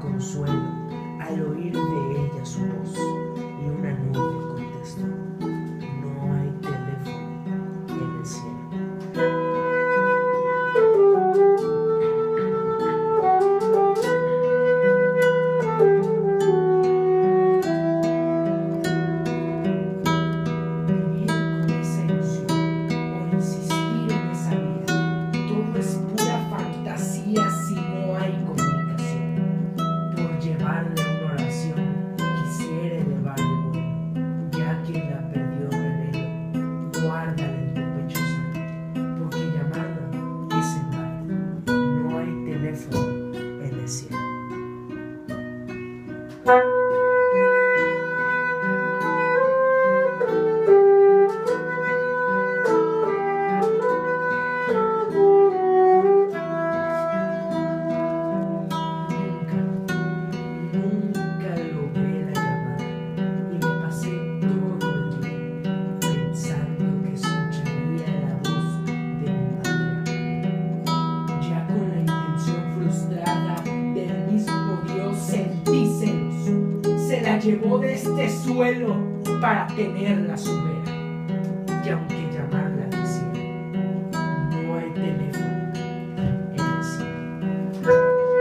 consuelo al oír de ella su voz, y una nube contestó: no hay teléfono en el cielo. Llevó de este suelo para tenerla su vera, y aunque llamarla quisiera, no hay teléfono en el cielo.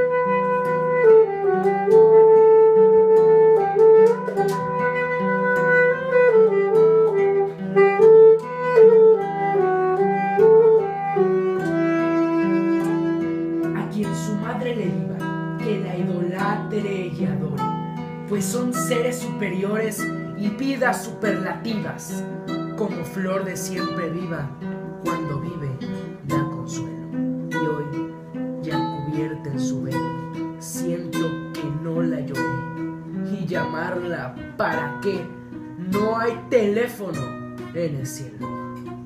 A quien su madre le diga que la idolatre y adore, pues son seres superiores y vidas superlativas, como flor de siempre viva, cuando vive da consuelo. Y hoy, ya cubierta en su velo, siento que no la lloré, y llamarla ¿para qué? No hay teléfono en el cielo.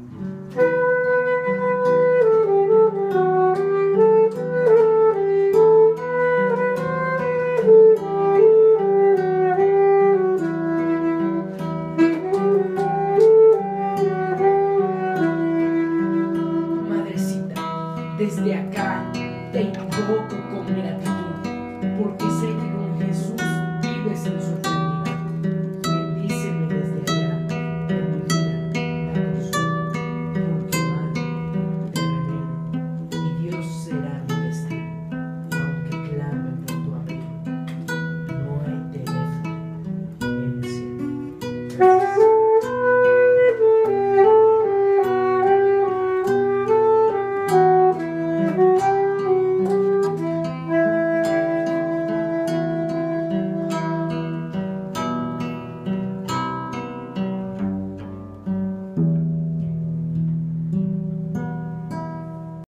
Desde acá te invoco con gratitud, porque sé que con Jesús vives en su